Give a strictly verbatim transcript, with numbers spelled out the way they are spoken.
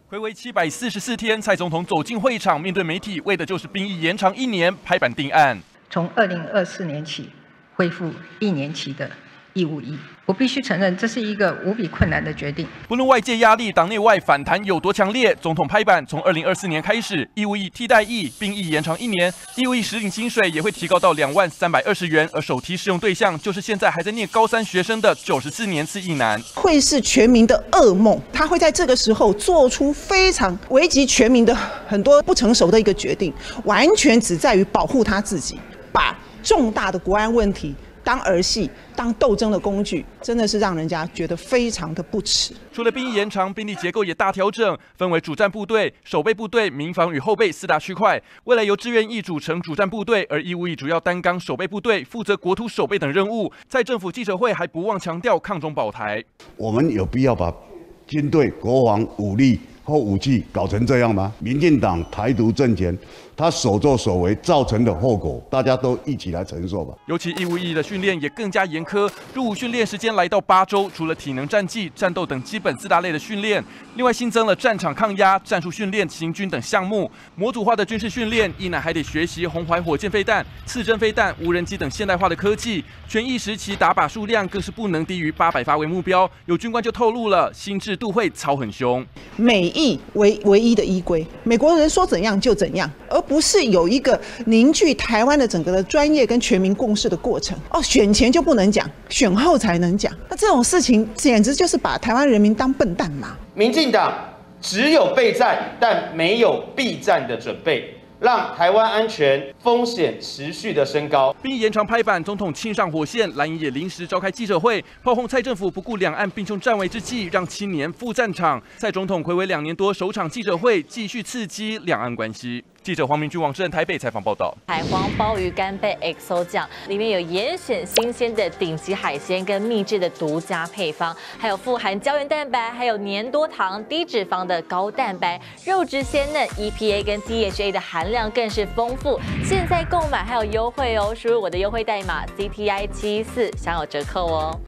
睽违七百四十四天，蔡总统走进会场，面对媒体，为的就是兵役延长一年，拍板定案。 从二零二四年起，恢复一年期的义务役。我必须承认，这是一个无比困难的决定。 不论外界压力、党内外反弹有多强烈，总统拍板，从二零二四年开始，义务役替代役，兵役延长一年，义务役实领薪水也会提高到两万三百二十元，而首批适用对象就是现在还在念高三学生的九十四年次役男， 会是全民的噩梦。他会在这个时候做出非常危及全民的很多不成熟的一个决定，完全只在于保护他自己，把重大的国安问题当儿戏、当斗争的工具，真的是让人家觉得非常的不耻。 除了兵役延长，兵力结构也大调整，分为主战部队、守备部队、民防与后备四大区块。未来由志愿役组成主战部队，而义务役主要担纲守备部队，负责国土守备等任务。在政府记者会还不忘强调抗中保台。 我们有必要把军队、国防、武力或武器搞成这样吗？民进党台独政权，他所作所为造成的后果，大家都一起来承受吧。 尤其义务役的训练也更加严苛，入伍训练时间来到八周，除了体能战技、战斗等基本四大类的训练，另外新增了战场抗压、战术训练、行军等项目。模组化的军事训练，役男还得学习红淮火箭飞弹、刺针飞弹、无人机等现代化的科技。全役时期打靶数量更是不能低于八百发为目标。有军官就透露了，新制度会操很凶。 美役为唯一的依规，美国人说怎样就怎样，而不是有一个凝聚台湾的整个的专业跟全民共识的过程。哦，选前就不能讲，选后才能讲，那这种事情简直就是把台湾人民当笨蛋嘛！ 民进党只有备战，但没有避战的准备，让台湾安全风险持续的升高。 兵役延长拍板，总统亲上火线，蓝营也临时召开记者会，炮轰蔡政府不顾两岸兵凶战危之际，让青年赴战场。蔡总统睽违两年多首场记者会，继续刺激两岸关系。记者黄明君、王志仁台北采访报道。 海皇鲍鱼干贝 X O 酱里面有严选新鲜的顶级海鲜跟秘制的独家配方，还有富含胶原蛋白，还有粘多糖、低脂肪的高蛋白，肉质鲜嫩 ，E P A 跟 D H A 的含量更是丰富。现在购买还有优惠哦，输入我的优惠代码 C T I 七四享有折扣哦。